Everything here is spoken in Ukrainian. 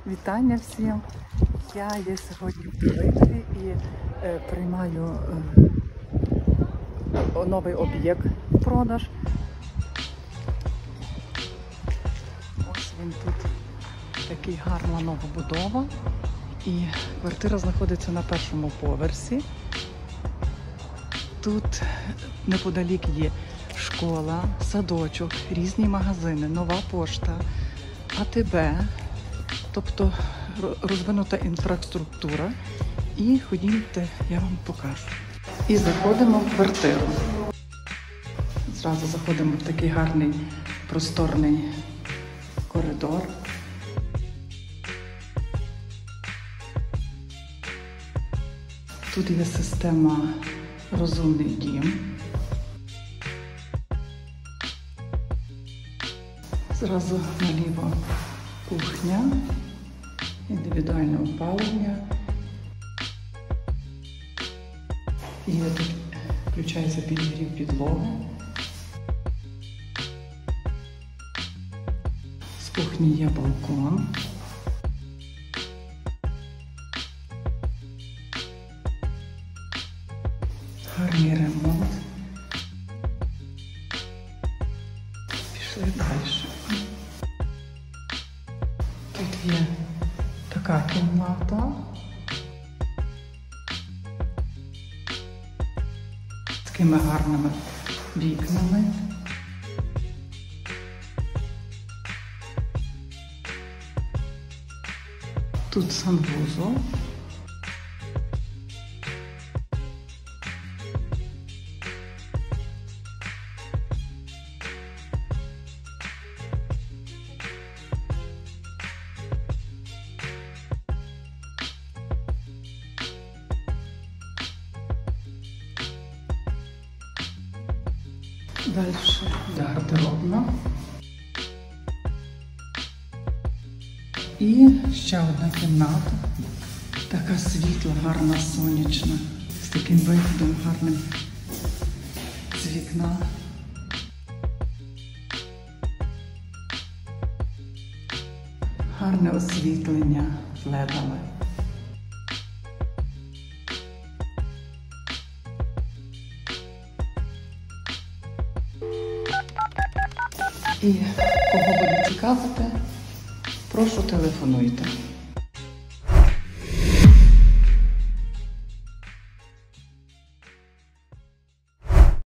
Вітання всім! Я є сьогодні в Литві і приймаю новий об'єкт в продаж. Ось він тут, такий гарна новобудова. І квартира знаходиться на першому поверсі. Тут неподалік є школа, садочок, різні магазини, нова пошта, АТБ, тобто розвинута інфраструктура. І ходімте, я вам покажу. І заходимо в квартиру. Зразу заходимо в такий гарний просторний коридор. Тут є система «Розумний дім». Зразу наліво кухня, індивідуальне опалення. І тут включається підігрів підлоги. З кухні є балкон. Гарний ремонт. Пішли далі. Тут є така кімната. З такими гарними вікнами. Тут санвузол. Далі гардеробна. І ще одна кімната. Така світла, гарна, сонячна. З таким виглядом гарним з вікна. Гарне освітлення ледами. І кого буде цікавити, прошу телефонуйте.